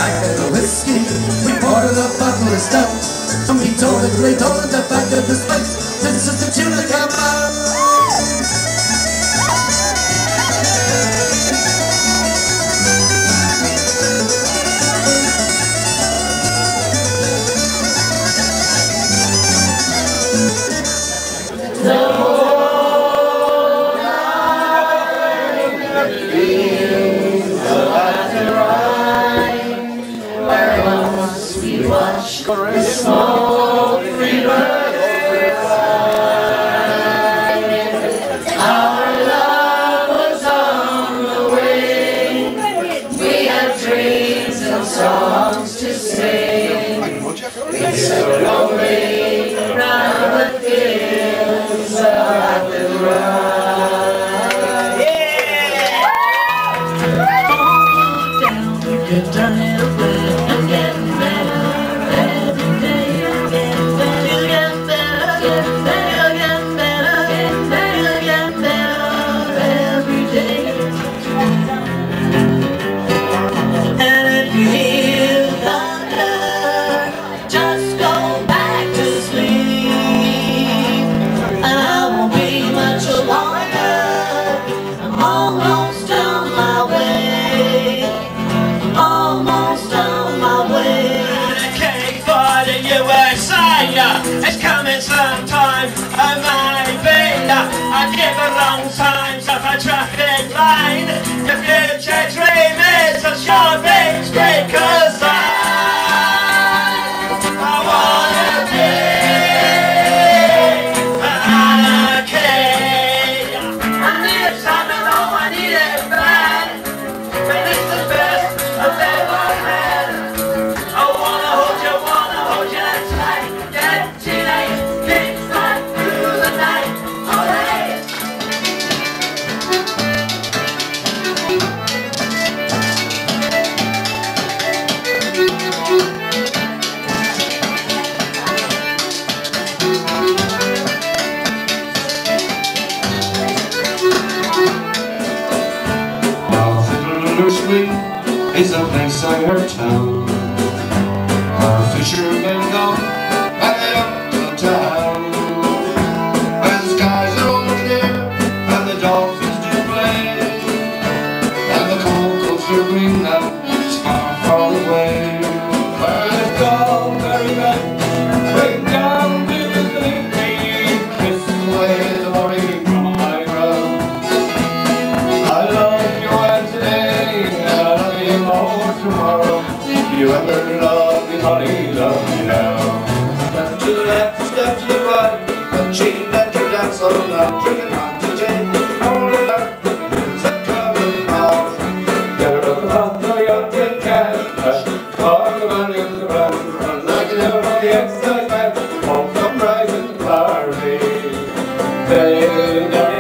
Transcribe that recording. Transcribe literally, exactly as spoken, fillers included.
like the whiskey. We ordered a bottle of stout, and we told it, we told it the back of the spice. This is the tune that come out. Watch the smoke river rise. Our love was on the wing. We had dreams and songs to sing. We so lonely round the fields of the ride. Yeah! Down, you can turn it away and get better. It's coming sometime, oh maybe I give the wrong times of a traffic line. The future dream is a short beach street, cause I, I wanna be a kid. I need something, oh I need it bad, but it's the best I've ever had. I wanna hold you, wanna hold you tight. Is a place I heard town. Our fishermen go back up to town. And the skies are all clear, and the dolphins do play, and the cold coast of Greenland is far, far away. Where it's gone very right, bring down to the sea, kiss away the worry from my brow. I love you and today, tomorrow. If you ever love me, honey, love me now. Step to the left, step to the right, a chain that you dance all night, drinking hot to change, all of that, set traveling out. Get her up the hot, no young tin can, all the money in the brand, and like it ever on the exercise man, won't come right in the party. They